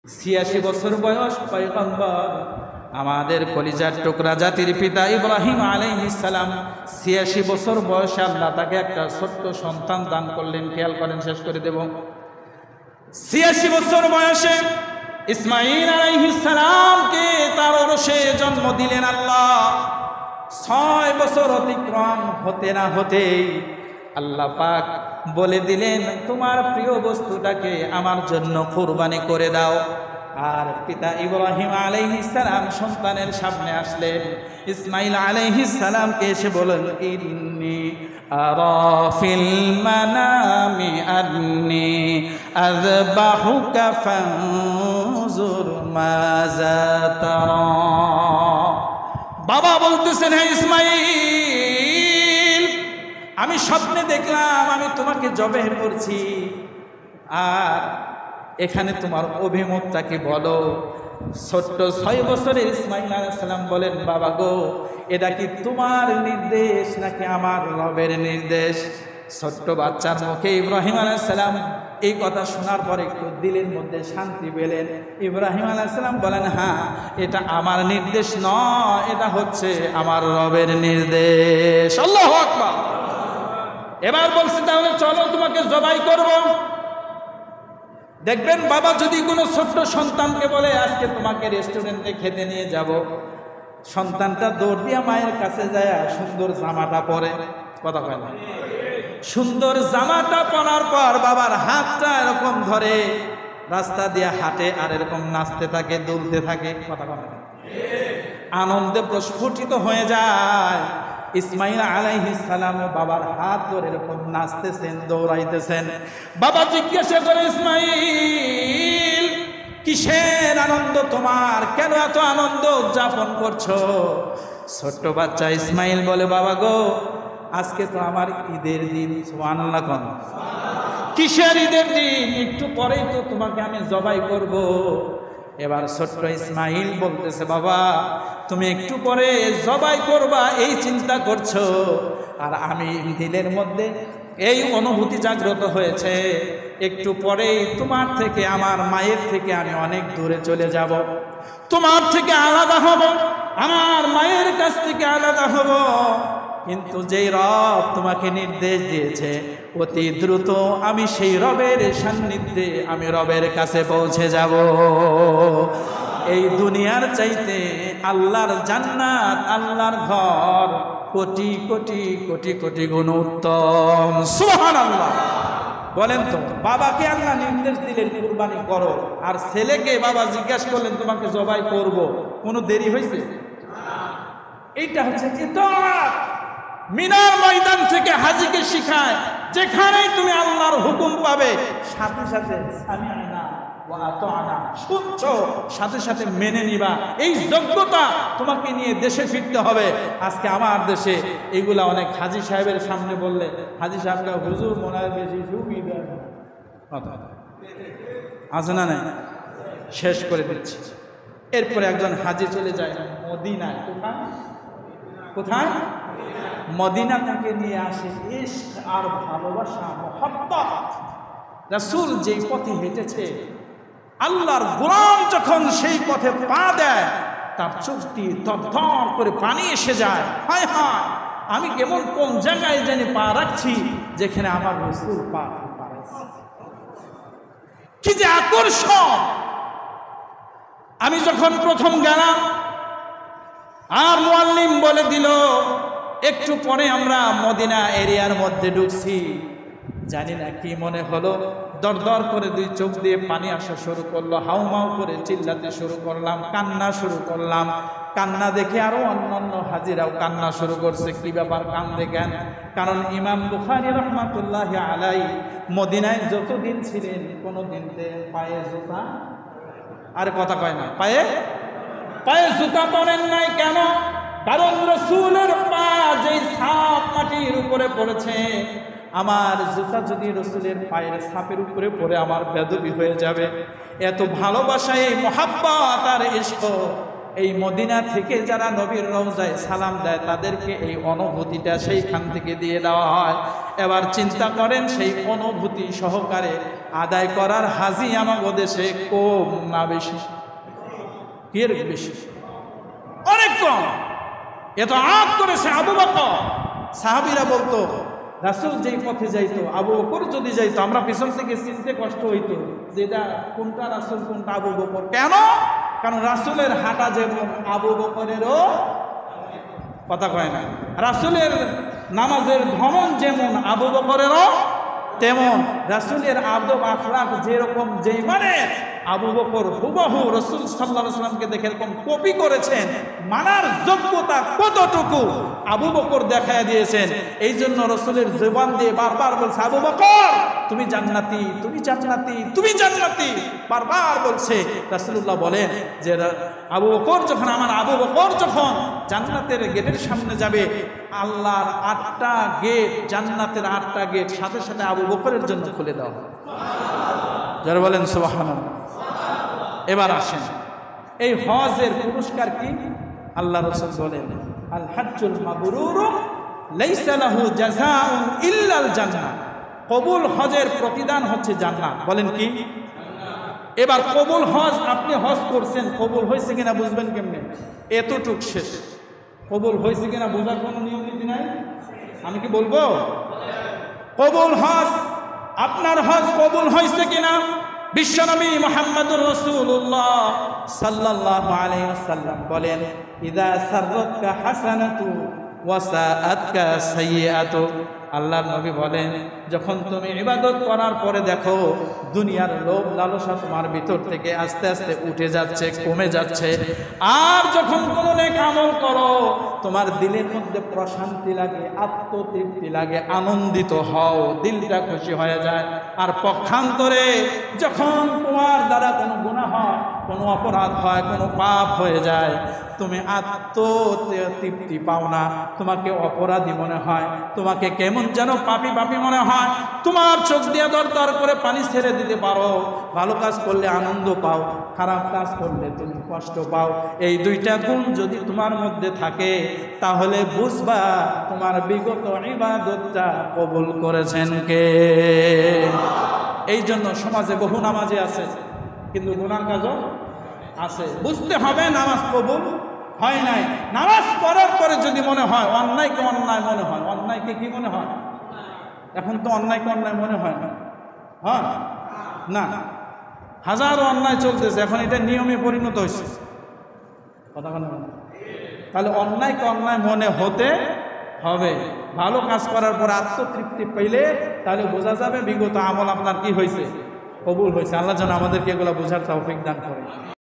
86 বছর বয়স পয়গম্বর আমাদের কলিজার টুকরা জাতির পিতা ইব্রাহিম আলাইহিস সালাম 86 বছর বয়সে আল্লাহ তাকে একটা ছোট্ট সন্তান দান করলেন। খেয়াল করেন, শেষ করে দেব। 86 বছর বয়সে ইসমাঈল আলাইহিস সালামকে তার ওরসে জন্ম দিলেন আল্লাহ। 6 বছর অতিক্রম হতে না হতেই আল্লাহ পাক বলে দিলেন, তোমার প্রিয় বস্তুটাকে আমার জন্য কুরবানি করে দাও। আর পিতা ইব্রাহিম আলাইহিস সালাম সন্তানের সামনে আসলেন। ইসমাঈল আলাইহিস সালামকে এসে বলেন, ইন্নী আরা ফিল মানামি আন্নী আযবাহুকা ফানজুর মাযা তারা। বাবা বলতেছেন, হে ইসমাঈল, আমি স্বপ্নে দেখলাম আমি তোমাকে জবেহ করছি, আর এখানে তোমার অভিমতটাকে বলো। ছোট্ট 6 বছরের ইসমাঈল আলাইহিস সালাম বলেন, বাবা গো, এটা কি তোমার নির্দেশ নাকি আমার রবের নির্দেশ? ছোট্ট বাচ্চার মুখে ইব্রাহিম আলাইহিস সালাম এই কথা শোনার পরে একটু দিলের মধ্যে শান্তি পেলেন। ইব্রাহিম আলাইহিস সালাম বলেন, হ্যাঁ, এটা আমার নির্দেশ নয়, এটা হচ্ছে আমার রবের নির্দেশ। আল্লাহু আকবার। এবার বলছে, তাহলে চলো তোমাকে জবাই করব। দেখবেন বাবা যদি কোনো ছোট্ট সন্তানকে বলে, আজকে তোমাকে রেস্টুরেন্টে খেতে নিয়ে যাব, সন্তানটা দৌড় দিয়া মায়ের কাছে যায়, সুন্দর জামাটা পরে, কথা কয় না, সুন্দর জামাটা পরার পর বাবার হাতটা এরকম ধরে রাস্তা দিয়ে হাঁটে আর এরকম নাচতে থাকে, দুলতে থাকে, কথা কয় না, আনন্দে প্রস্ফুটিত হয়ে যায়। ইসমাঈল আলাইহিস সালাম বাবার হাত ধরে এরকম নাচতেছেন, দৌড়াইতেছেন। বাবা জিজ্ঞাসা করে, ইসমাঈল, কিসের আনন্দ তোমার? কেন এত আনন্দ উদযাপন করছো? ছোট্ট বাচ্চা ইসমাঈল বলে, বাবা গো, আজকে তো আমার ঈদের দিন। সুবহানাল্লাহ। কোন কিসের ঈদের দিন? একটু পরেই তো তোমাকে আমি জবাই করব। এবার ছোট্ট ইসমাঈল বলতেছে, বাবা, তুমি একটু পরে জবাই করবা এই চিন্তা করছো, আর আমি দিলের মধ্যে এই অনুভূতি জাগ্রত হয়েছে, একটু পরেই তোমার থেকে, আমার মায়ের থেকে আমি অনেক দূরে চলে যাব, তোমার থেকে আলাদা হব, আমার মায়ের কাছ থেকে আলাদা হব। কিন্তু যেই রব তোমাকে নির্দেশ দিয়েছে, অতি দ্রুত আমি সেই রবের সান্নিধ্যে, আমি রবের কাছে পৌঁছে যাব। এই দুনিয়ার চাইতে আল্লাহর জান্নাত, আল্লাহর ঘর কোটি কোটি কোটি কোটি গুণ উত্তম। সুবহানাল্লাহ। বলেন তো, বাবাকে আল্লাহ নির্দেশ দিলেন কুরবানি করো, আর ছেলেকে বাবা জিজ্ঞাসা করলেন তোমাকে জবাই করব, কোনো দেরি হয়েছে? এইটা হচ্ছে ইতাআত। মিনার ময়দান থেকে হাজীকে শিখায়, যেখানেই তুমি আল্লাহর হুকুম পাবে, সাথে সাথে সামি'না ওয়া আতা'না, শুনছো, সাথে সাথে মেনে নিবা। এই যোগ্যতা তোমাকে নিয়ে দেশে ফিরতে হবে। আজকে আমার দেশে এগুলা অনেক হাজী সাহেবের সামনে বললে, হাজী সাহেবরা, হুজুর মনে হয় বেশি সুবিধা আছে না? নাই, শেষ করে দিচ্ছি। এরপরে একজন হাজী চলে যায় মদিনায়। কোথায়? মদিনা থেকে নিয়ে আসে ইশক আর ভালোবাসা, মুহাব্বত। রাসূল যেই পথে হেঁটেছে, আল্লাহর গোলাম যখন সেই পথে পা দেয়, তার চোখ দিয়ে থরথর করে পানি এসে যায়। হায় হায়, আমি কেমন কোন জায়গায় জানি পা রাখছি, যেখানে আমার রাসূল পা রাখছে। কি যে আকর্ষণ! আমি যখন প্রথম গেলাম, আর মুআল্লিম বলে দিল, একটু পরে আমরা মদিনা এরিয়ার মধ্যে ঢুকছি। জানি না কি মনে হলো, দর দর করে 2 চোখ দিয়ে পানি আসা শুরু করলো, হাউমাউ করে চিল্লাতে শুরু করলাম, কান্না শুরু করলাম। কান্না দেখে আরো অন্যান্য হাজিরাও কান্না শুরু করছে। কি ব্যাপার, কান্দে কেন? কারণ ইমাম বুখারী রাহমাতুল্লাহি আলাইহি মদিনায় যতদিন ছিলেন, কোনোদিন পায়ে জুতা, আর কথা কয় না, পায়ে জুতা পরেন নাই। কেন? কারণ রাসূলের পা যেই ছাপ মাটির উপরে পড়েছে, আমার জুতা যদি রাসূলের পায়ের ছাপের উপরে পড়ে আমার বেদবি হয়ে যাবে। এত ভালোবাসা, এই মুহাব্বত আর ইশক, এই মদিনা থেকে যারা নবীর রওজায় সালাম দেয়, তাদেরকে এই অনুভূতিটা সেইখান থেকে দিয়ে দেওয়া হয়। এবার চিন্তা করেন, সেই অনুভূতি সহকারে আদায় করার হাজি আমাদের দেশে কম না বেশি? এর বেশি, অনেক কম। এত আদ করেছে আবু বকর। সাহাবীরা বলতো রাসূল যেই পথে যাইতো, আবু বকর যদি যাইতো, আমরা পিছন থেকে চিনতে কষ্ট হইতো যে এটা কোনটা রাসূল কোনটা আবু বকর। কেন? কারণ রাসূলের হাঁটা যেমন আবু বকরেরও, কথা কয় না, রাসূলের নামাজের ধমন যেমন আবু বকরেরও তেমন, রাসূলের আদব আখলাক যেরকম যেই মানে আবু বকর হুবহু রাসূল সাল্লাল্লাহু আলাইহি ওয়াসাল্লামকে দেখে এরকম কপি করেছেন, মানার যোগ্যতা কতটুকু আবু বকর দেখায় দিয়েছেন। এই জন্য রাসূলের জবান দিয়ে বারবার বলছে আবু বকর তুমি জান্নাতি, তুমি জান্নাতি, তুমি জান্নাতি, বারবার বলছে। রাসূলুল্লাহ বলেন যে আবু বকর যখন, আমার আবু বকর যখন জান্নাতের গেটের সামনে যাবে, আল্লাহর 8টা গেট, জান্নাতের 8টা গেট সাথে সাথে আবু বকরের জন্য খুলে দাও। যারা বলেন সুবহানাল্লাহ। এবার আসেন, এই হজের পুরস্কার কি? আল্লাহ রাসূল বলেন আল হাজ্জুল মাবরুরু লাইসা লাহু জাযাউন ইল্লাল জান্নাহ। কবুল হজের প্রতিদান হচ্ছে জান্নাত। বলেন কি? এবার কবুল হজ, আপনি হজ করছেন, কবুল হয়েছে কিনা বুঝবেন কেমনে? এতটুক শেষ। কবুল হয়েছে কিনা বোঝার কোনো নিয়ম নীতি নাই। আমি কি বলবো? কবুল হজ, আপনার হজ কবুল হয়েছে কিনা? বিশ্বনবী মুহাম্মদুর রাসূলুল্লাহ সাল্লাল্লাহু আলাইহি ওয়াসাল্লাম বলেন ইযা সাররাতকা হাসানাতু ওয়া সাআতকা সাইয়্যাতু। আল্লাহর নবী বলেন যখন তুমি ইবাদত করার পরে দেখো দুনিয়ার লোভ লালসা তোমার ভিতর থেকে আস্তে আস্তে উঠে যাচ্ছে, কমে যাচ্ছে, আর যখন কোনো নেক আমল করো তোমার দিলের মধ্যে প্রশান্তি লাগে, আত্মতৃপ্তি লাগে, আনন্দিত হও, দিলটা খুশি হয়ে যায়। আর পক্ষান্তরে যখন তোমার দ্বারা কোনো গুনাহ হয়, কোনো অপরাধ হয়, কোনো পাপ হয়ে যায়, তুমি আত্মতৃপ্তি পাও না, তোমাকে অপরাধী মনে হয়, তোমাকে কেমন যেন পাপী পাপী মনে হয়, তোমার চোখ দিয়ে দরদর করে পানি ছেড়ে দিতে পারো। ভালো কাজ করলে আনন্দ পাও, খারাপ কাজ করলে তুমি কষ্ট পাও। এই দুইটা গুণ যদি তোমার মধ্যে থাকে তাহলে বুঝবা তোমার বিগত ইবাদতটা কবুল করেছেন কে। এই জন্য সমাজে বহু নামাজি আছে কিন্তু গুনাহ কাজও আছে। বুঝতে হবে নামাজ কবুল হয় নাই। নামাজ পড়ার পরে যদি মনে হয় অন্যায়কে অন্যায় মনে হয়, অন্যায়কে কি মনে হয়? এখন তো অন্যায়কে অন্যায় মনে হয় না, হ্যাঁ না, হাজারো অন্যায় চলতেছে, এখন এটা নিয়মে পরিণত হয়েছে, কথা বলে। তাহলে অন্যায়কে অন্যায় মনে হতে হবে। ভালো কাজ করার পর আত্মতৃপ্তি পেলে তাহলে বোঝা যাবে বিগত আমল আপনার কি হয়েছে, কবুল হয়েছে। আল্লাহ যেন আমাদেরকে এগুলো বোঝার তৌফিক দান করে।